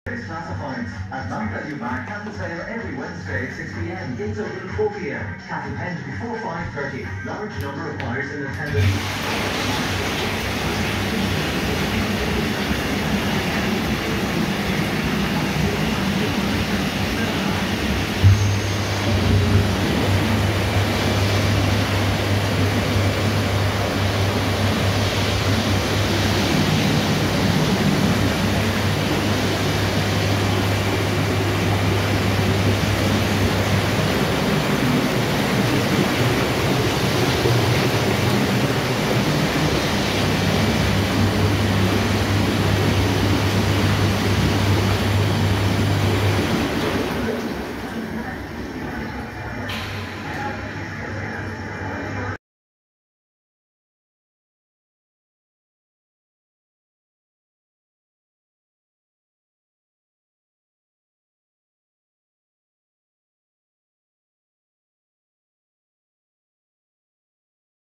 Classifieds. At Night Value Bar, Cattle Sale every Wednesday at 6 p.m. Gates open at 4 p.m. Cattle Pens before 5:30. Large number of buyers in attendance.